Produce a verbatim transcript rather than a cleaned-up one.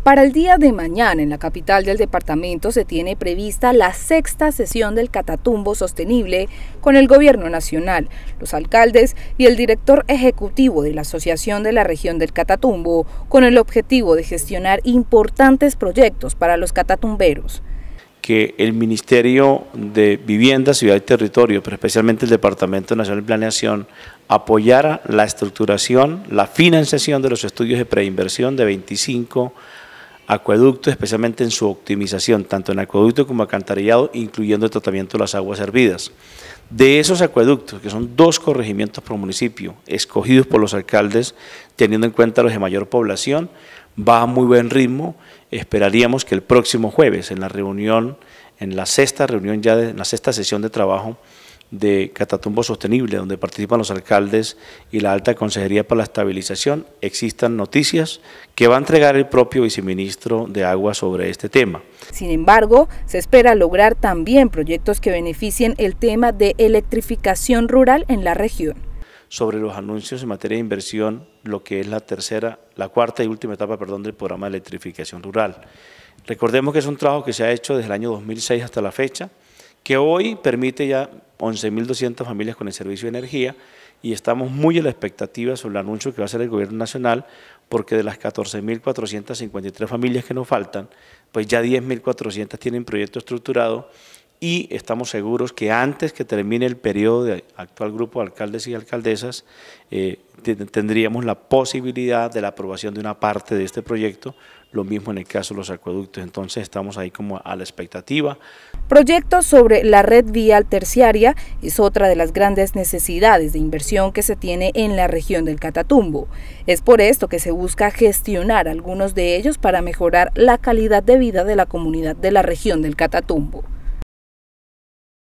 Para el día de mañana, en la capital del departamento, se tiene prevista la sexta sesión del Catatumbo Sostenible con el Gobierno Nacional, los alcaldes y el director ejecutivo de la Asociación de la Región del Catatumbo, con el objetivo de gestionar importantes proyectos para los catatumberos. Que el Ministerio de Vivienda, Ciudad y Territorio, pero especialmente el Departamento Nacional de Planeación, apoyara la estructuración, la financiación de los estudios de preinversión de veinticinco acueductos, especialmente en su optimización, tanto en acueducto como alcantarillado, incluyendo el tratamiento de las aguas hervidas. De esos acueductos, que son dos corregimientos por municipio, escogidos por los alcaldes, teniendo en cuenta los de mayor población, va a muy buen ritmo. Esperaríamos que el próximo jueves, en la reunión, en la sexta reunión ya, de, en la sexta sesión de trabajo de Catatumbo Sostenible, donde participan los alcaldes y la Alta Consejería para la Estabilización, existan noticias que va a entregar el propio viceministro de Agua sobre este tema. Sin embargo, se espera lograr también proyectos que beneficien el tema de electrificación rural en la región. Sobre los anuncios en materia de inversión, lo que es la tercera, la cuarta y última etapa, perdón, del programa de electrificación rural. Recordemos que es un trabajo que se ha hecho desde el año dos mil seis hasta la fecha, que hoy permite ya once mil doscientas familias con el servicio de energía, y estamos muy a la expectativa sobre el anuncio que va a hacer el Gobierno Nacional, porque de las catorce mil cuatrocientas cincuenta y tres familias que nos faltan, pues ya diez mil cuatrocientas tienen proyecto estructurado, y estamos seguros que antes que termine el periodo del actual grupo de alcaldes y alcaldesas, eh, tendríamos la posibilidad de la aprobación de una parte de este proyecto, lo mismo en el caso de los acueductos. Entonces estamos ahí como a la expectativa. Proyectos sobre la red vial terciaria es otra de las grandes necesidades de inversión que se tiene en la región del Catatumbo. Es por esto que se busca gestionar algunos de ellos para mejorar la calidad de vida de la comunidad de la región del Catatumbo.